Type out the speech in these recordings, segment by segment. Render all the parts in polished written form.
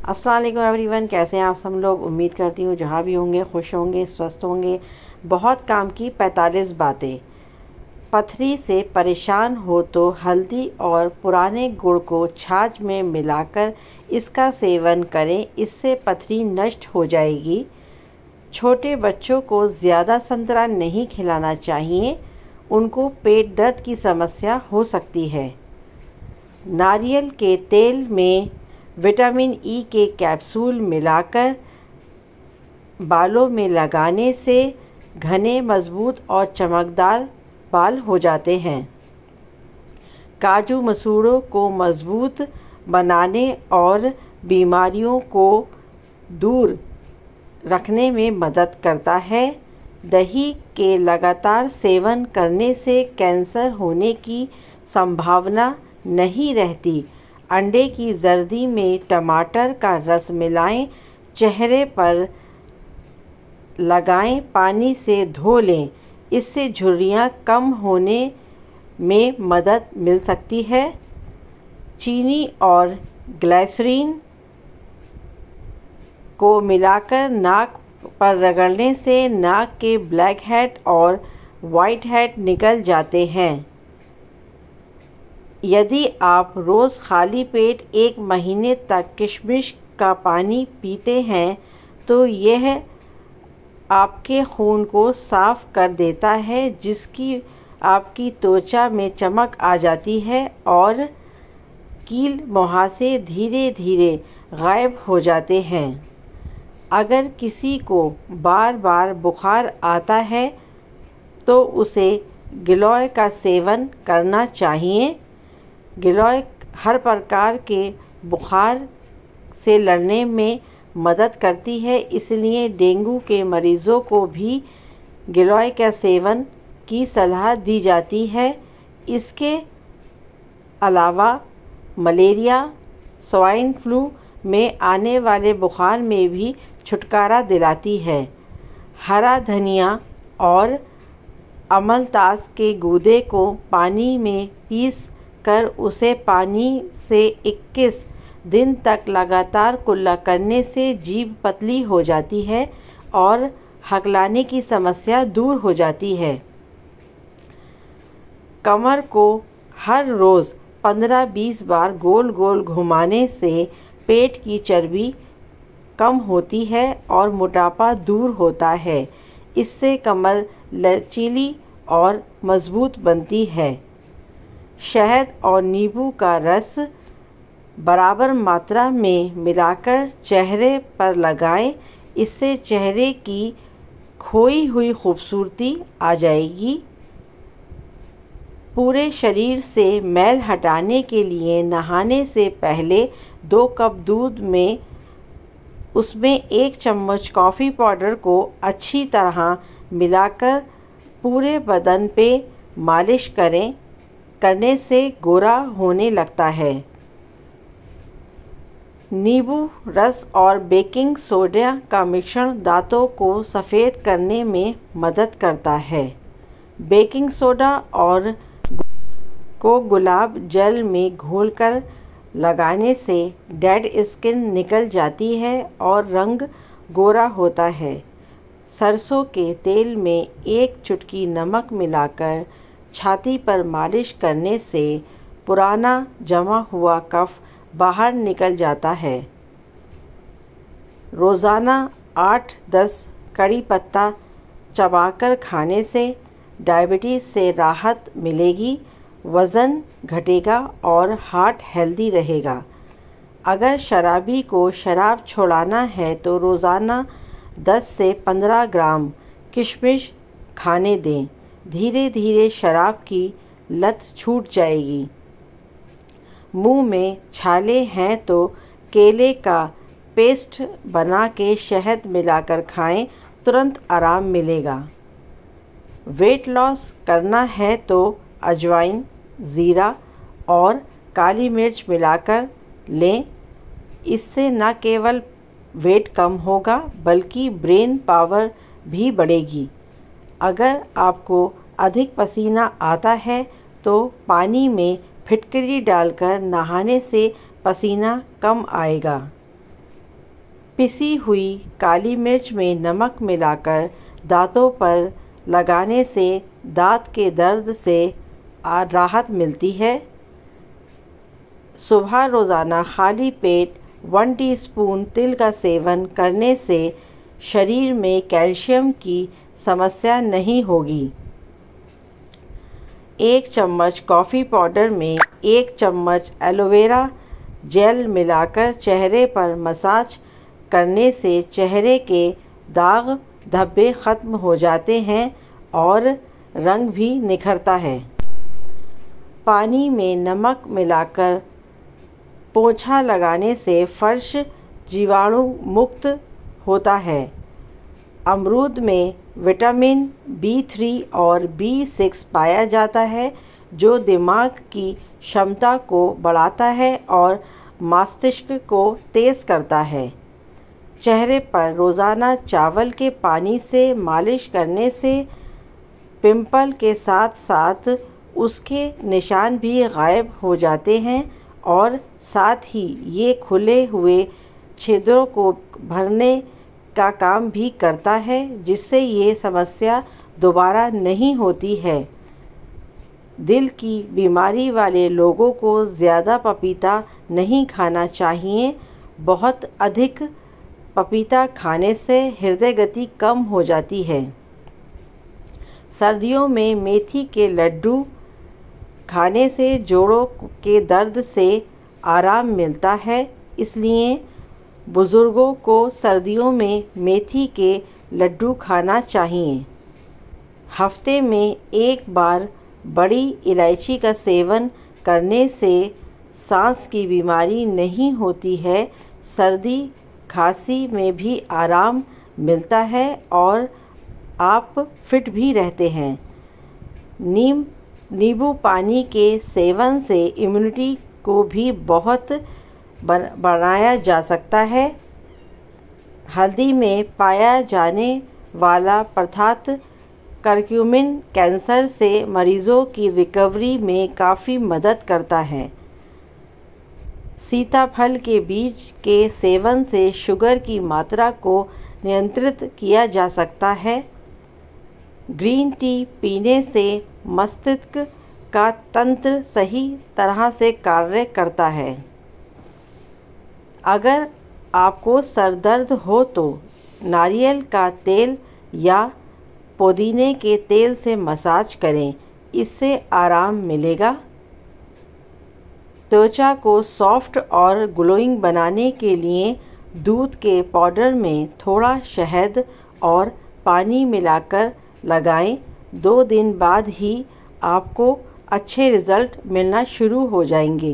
अस्सलाम वालेकुम एवरीवन, कैसे हैं आप सब लोग। उम्मीद करती हूँ जहाँ भी होंगे खुश होंगे, स्वस्थ होंगे। बहुत काम की 45 बातें। पथरी से परेशान हो तो हल्दी और पुराने गुड़ को छाछ में मिलाकर इसका सेवन करें, इससे पथरी नष्ट हो जाएगी। छोटे बच्चों को ज़्यादा संतरा नहीं खिलाना चाहिए, उनको पेट दर्द की समस्या हो सकती है। नारियल के तेल में विटामिन ई के कैप्सूल मिलाकर बालों में लगाने से घने, मजबूत और चमकदार बाल हो जाते हैं। काजू मसूड़ों को मजबूत बनाने और बीमारियों को दूर रखने में मदद करता है। दही के लगातार सेवन करने से कैंसर होने की संभावना नहीं रहती। अंडे की जर्दी में टमाटर का रस मिलाएं, चेहरे पर लगाएं, पानी से धो लें, इससे झुर्रियाँ कम होने में मदद मिल सकती है। चीनी और ग्लिसरीन को मिलाकर नाक पर रगड़ने से नाक के ब्लैक हेड और वाइट हेड निकल जाते हैं। यदि आप रोज़ खाली पेट 1 महीने तक किशमिश का पानी पीते हैं तो यह आपके खून को साफ कर देता है, जिसकी आपकी त्वचा में चमक आ जाती है और कील मुहासे धीरे धीरे गायब हो जाते हैं। अगर किसी को बार बार बुखार आता है तो उसे गिलोय का सेवन करना चाहिए। गिलोय हर प्रकार के बुखार से लड़ने में मदद करती है, इसलिए डेंगू के मरीज़ों को भी गिलोय का सेवन की सलाह दी जाती है। इसके अलावा मलेरिया, स्वाइन फ्लू में आने वाले बुखार में भी छुटकारा दिलाती है। हरा धनिया और अमलतास के गूदे को पानी में पीस कर उसे पानी से 21 दिन तक लगातार कुल्ला करने से जीभ पतली हो जाती है और हकलाने की समस्या दूर हो जाती है। कमर को हर रोज़ 15-20 बार गोल गोल घुमाने से पेट की चर्बी कम होती है और मोटापा दूर होता है। इससे कमर लचीली और मजबूत बनती है। शहद और नींबू का रस बराबर मात्रा में मिलाकर चेहरे पर लगाएं, इससे चेहरे की खोई हुई खूबसूरती आ जाएगी। पूरे शरीर से मैल हटाने के लिए नहाने से पहले 2 कप दूध में उसमें 1 चम्मच कॉफ़ी पाउडर को अच्छी तरह मिलाकर पूरे बदन पे मालिश करने से गोरा होने लगता है। नींबू रस और बेकिंग सोडा का मिश्रण दांतों को सफ़ेद करने में मदद करता है। बेकिंग सोडा और को गुलाब जल में घोलकर लगाने से डेड स्किन निकल जाती है और रंग गोरा होता है। सरसों के तेल में 1 चुटकी नमक मिलाकर छाती पर मालिश करने से पुराना जमा हुआ कफ बाहर निकल जाता है। रोज़ाना 8-10 कड़ी पत्ता चबाकर खाने से डायबिटीज़ से राहत मिलेगी, वज़न घटेगा और हार्ट हेल्दी रहेगा। अगर शराबी को शराब छोड़ाना है तो रोज़ाना 10 से 15 ग्राम किशमिश खाने दें, धीरे धीरे शराब की लत छूट जाएगी। मुंह में छाले हैं तो केले का पेस्ट बना के शहद मिलाकर खाएं, तुरंत आराम मिलेगा। वेट लॉस करना है तो अजवाइन, ज़ीरा और काली मिर्च मिलाकर लें, इससे न केवल वेट कम होगा बल्कि ब्रेन पावर भी बढ़ेगी। अगर आपको अधिक पसीना आता है तो पानी में फिटकरी डालकर नहाने से पसीना कम आएगा। पिसी हुई काली मिर्च में नमक मिलाकर दांतों पर लगाने से दांत के दर्द से राहत मिलती है। सुबह रोज़ाना खाली पेट 1 टीस्पून तिल का सेवन करने से शरीर में कैल्शियम की समस्या नहीं होगी। 1 चम्मच कॉफ़ी पाउडर में 1 चम्मच एलोवेरा जेल मिलाकर चेहरे पर मसाज करने से चेहरे के दाग धब्बे ख़त्म हो जाते हैं और रंग भी निखरता है। पानी में नमक मिलाकर पोंछा लगाने से फर्श जीवाणु मुक्त होता है। अमरूद में विटामिन B3 और B6 पाया जाता है जो दिमाग की क्षमता को बढ़ाता है और मस्तिष्क को तेज़ करता है। चेहरे पर रोज़ाना चावल के पानी से मालिश करने से पिंपल के साथ साथ उसके निशान भी गायब हो जाते हैं और साथ ही ये खुले हुए छिद्रों को भरने का काम भी करता है, जिससे ये समस्या दोबारा नहीं होती है। दिल की बीमारी वाले लोगों को ज़्यादा पपीता नहीं खाना चाहिए। बहुत अधिक पपीता खाने से हृदय गति कम हो जाती है। सर्दियों में मेथी के लड्डू खाने से जोड़ों के दर्द से आराम मिलता है, इसलिए बुज़ुर्गों को सर्दियों में मेथी के लड्डू खाना चाहिए। हफ्ते में 1 बार बड़ी इलायची का सेवन करने से सांस की बीमारी नहीं होती है। सर्दी खांसी में भी आराम मिलता है और आप फिट भी रहते हैं। नींबू पानी के सेवन से इम्यूनिटी को भी बहुत बढ़ाया जा सकता है। हल्दी में पाया जाने वाला पदार्थ करक्यूमिन कैंसर से मरीजों की रिकवरी में काफ़ी मदद करता है। सीताफल के बीज के सेवन से शुगर की मात्रा को नियंत्रित किया जा सकता है। ग्रीन टी पीने से मस्तिष्क का तंत्र सही तरह से कार्य करता है। अगर आपको सर दर्द हो तो नारियल का तेल या पुदीने के तेल से मसाज करें, इससे आराम मिलेगा। त्वचा को सॉफ्ट और ग्लोइंग बनाने के लिए दूध के पाउडर में थोड़ा शहद और पानी मिलाकर लगाएं। 2 दिन बाद ही आपको अच्छे रिज़ल्ट मिलना शुरू हो जाएंगे।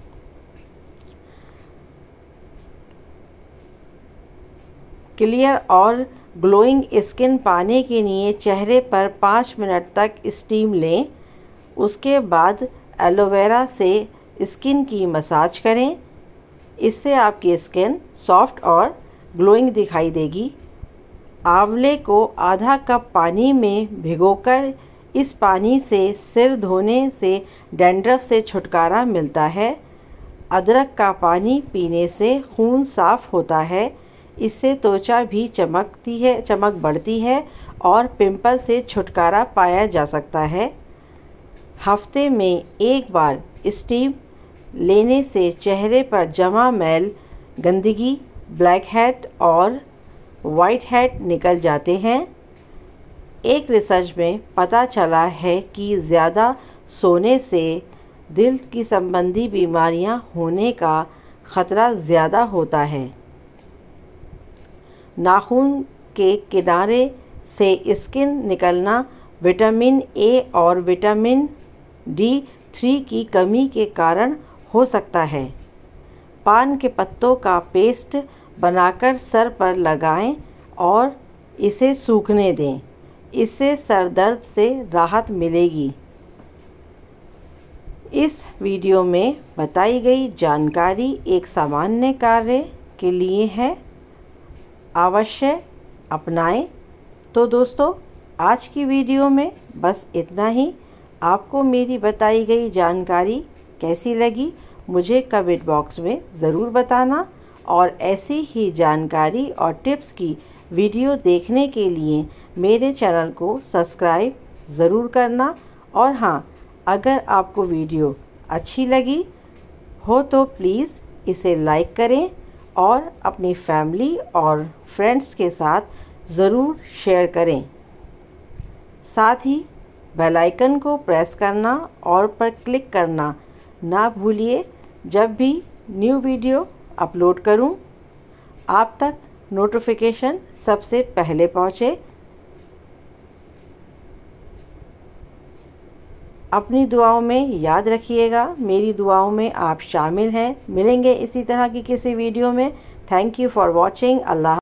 क्लियर और ग्लोइंग स्किन पाने के लिए चेहरे पर 5 मिनट तक स्टीम लें। उसके बाद एलोवेरा से स्किन की मसाज करें। इससे आपकी स्किन सॉफ्ट और ग्लोइंग दिखाई देगी। आंवले को आधा कप पानी में भिगोकर इस पानी से सिर धोने से डैंड्रफ से छुटकारा मिलता है। अदरक का पानी पीने से खून साफ होता है। इससे त्वचा भी चमक बढ़ती है और पिंपल से छुटकारा पाया जा सकता है। हफ्ते में 1 बार स्टीम लेने से चेहरे पर जमा मैल, गंदगी, ब्लैक हेड और वाइट हेड निकल जाते हैं। एक रिसर्च में पता चला है कि ज़्यादा सोने से दिल की संबंधी बीमारियां होने का ख़तरा ज़्यादा होता है। नाखून के किनारे से स्किन निकलना विटामिन ए और विटामिन D3 की कमी के कारण हो सकता है। पान के पत्तों का पेस्ट बनाकर सर पर लगाएं और इसे सूखने दें। इससे सर दर्द से राहत मिलेगी। इस वीडियो में बताई गई जानकारी एक सामान्य कार्य के लिए है, अवश्य अपनाएं। तो दोस्तों, आज की वीडियो में बस इतना ही। आपको मेरी बताई गई जानकारी कैसी लगी मुझे कमेंट बॉक्स में ज़रूर बताना और ऐसी ही जानकारी और टिप्स की वीडियो देखने के लिए मेरे चैनल को सब्सक्राइब ज़रूर करना। और हाँ, अगर आपको वीडियो अच्छी लगी हो तो प्लीज़ इसे लाइक करें और अपनी फैमिली और फ्रेंड्स के साथ ज़रूर शेयर करें। साथ ही बेल आइकन को प्रेस करना और पर क्लिक करना ना भूलिए। जब भी न्यू वीडियो अपलोड करूं, आप तक नोटिफिकेशन सबसे पहले पहुंचे। अपनी दुआओं में याद रखिएगा, मेरी दुआओं में आप शामिल हैं। मिलेंगे इसी तरह की किसी वीडियो में। Thank you for watching. Allah.